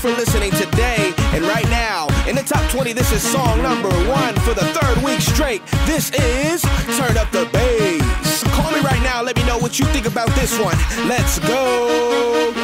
for listening today. And right now, in the top 20, this is song number 1 for the 3rd week straight. This is Turn Up the Bass. Call me right now, let me know what you think about this one. Let's go.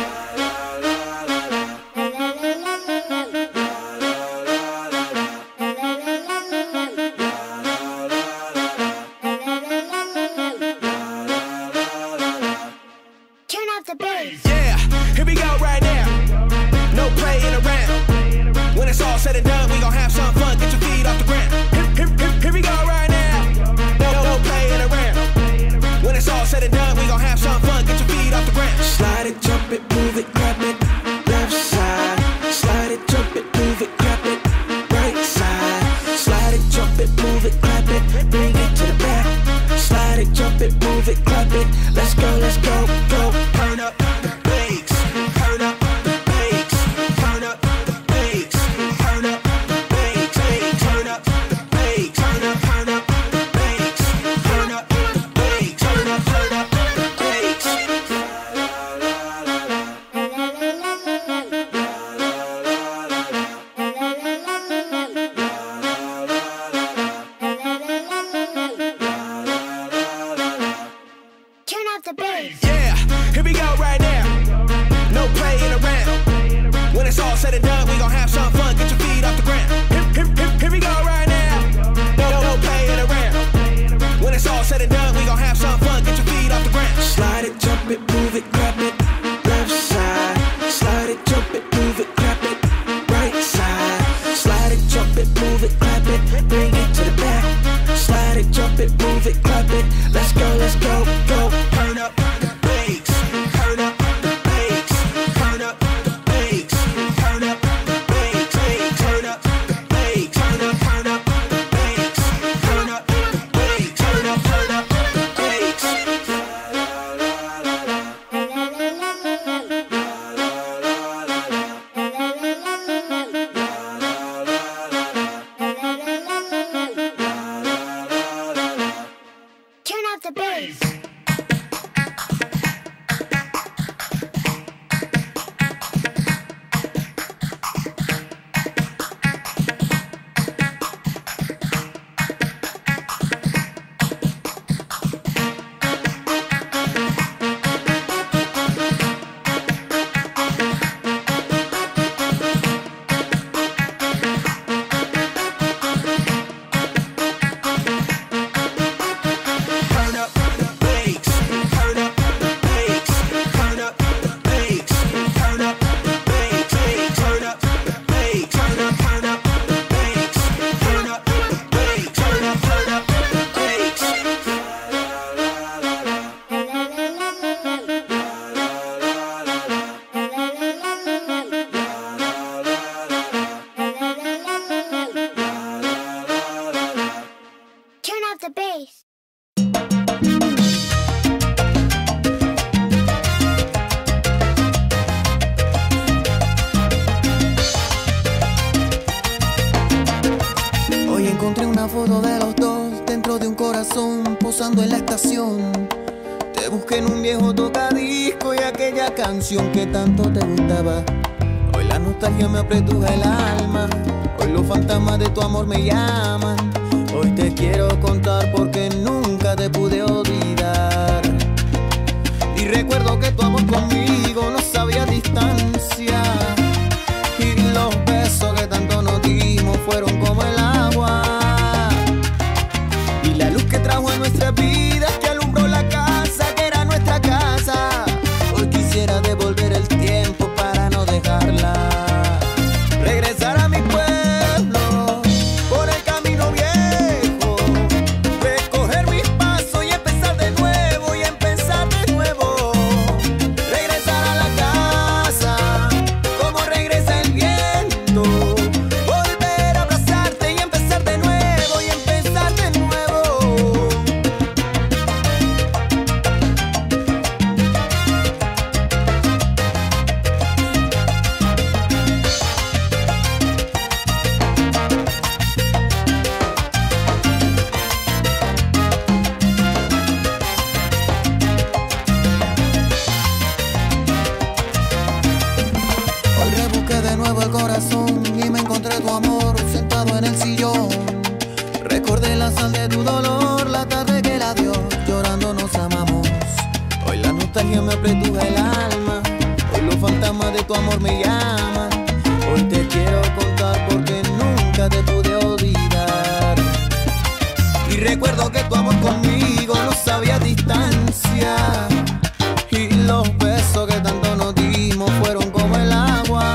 Yeah, here we go right now. No playing around. When it's all said and done, we gon' have some fun. Get your feet off the ground. Here we go right now. No playing around. When it's all said and done, we gon' have some fun. Get your feet off the ground. Slide it, jump it, move it, grab it. Left side. Slide it, jump it, move it, grab it. Right side. Slide it, jump it, move it, grab it. Bring it to the back. Slide it, jump it, move it, grab it. Let's go, go. Turn up the bass. Turn up the bass. Turn up the bass. Turn up the bass. Turn up the bass. Turn up the bass. Turn up the bass. Turn up the bass. Turn up the bass. Yeah, here we go right now. No playing around. When it's all said and done, we gon' have some fun. Get your feet off the ground. Here we go right now. No playing around. When it's all said and done, we gon' have some fun. Get your feet off the ground. Slide it, jump it, move it, grab it. Left side. Slide it, jump it, move it, grab it. Right side. Slide it, jump it, move it, grab it. Bring it to the back. Slide it, jump it, move it, grab it. Let's go, go. Turn up the bass. Turn up the bass. Turn up the bass. Turn up the bass. Turn up the bass. Turn up the bass. Turn up the bass. Turn up the bass. Turn up the bass. Turn up the bass. Turn up the bass. Turn up the bass. Turn up the bass. Turn up the bass. Turn up the bass. Turn up the bass. Turn up the bass. Turn up the bass. Hoy encontré una foto de los dos dentro de un corazón posando en la estación. Te busqué en un viejo tocadisco y aquella canción que tanto te gustaba. Hoy la nostalgia me apretuja el alma. Hoy los fantasmas de tu amor me llaman. Hoy te quiero contar porque nunca te pude olvidar. Y recuerdo que tu amor conmigo no sabía distancia. Y los besos que tanto nos dimos fueron como el agua. Y la luz que trajo a nuestra vida, que alumbró la casa, que era nuestra casa. Hoy quisiera devolver el tiempo para no dejarla. Regresar a mi pueblo, por el camino viejo. Recoger mis pasos y empezar de nuevo, y empezar de nuevo. Regresar a la casa. de nuevo el corazón y me encontré tu amor sentado en el sillón. Recordé la sal de tu dolor, la tarde que la dio, llorando nos amamos. Hoy la nostalgia me apretuja el alma, hoy los fantasmas de tu amor me llaman. Hoy te quiero contar porque nunca te pude olvidar. Y recuerdo que tu amor conmigo no sabía distancia, y los besos que tanto nos dimos fueron como el agua.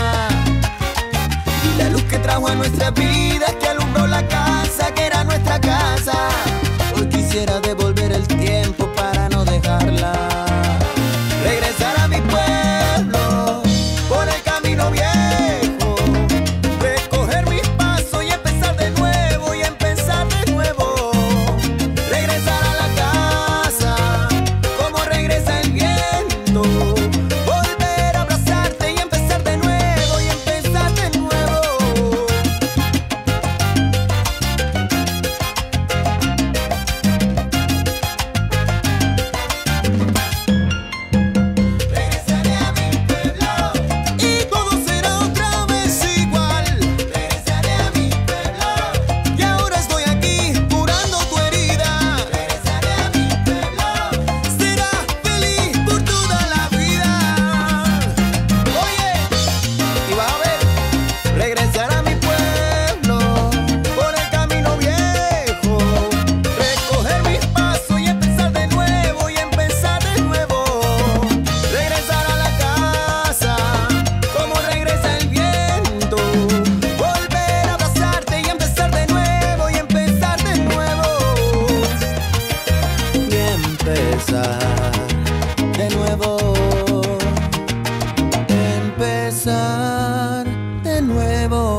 Y la luz que trajo a nuestras vidas, que alumbró la casa, que era nuestra casa. Hoy quisiera devolver el tiempo para no dejarla. Regresar a mi pueblo por el camino viejo, recoger mis pasos y empezar de nuevo, y empezar de nuevo. Regresar a la casa como regresa el viento, volver a abrazarte y empezar de nuevo, y empezar de nuevo. Regresaré a mi pueblo y todo será otra vez igual. Regresaré a mi pueblo y ahora estoy aquí curando tu herida. Regresaré a mi pueblo, será feliz por toda la vida. Oye, y vas a ver, regresar a mi pueblo por el camino viejo, recoger mis pasos y empezar de nuevo, y empezar de nuevo. Regresar a la casa como regresa el viento, volver a abrazarte y empezar de nuevo, y empezar de nuevo. Y empezar de nuevo, empezar de nuevo.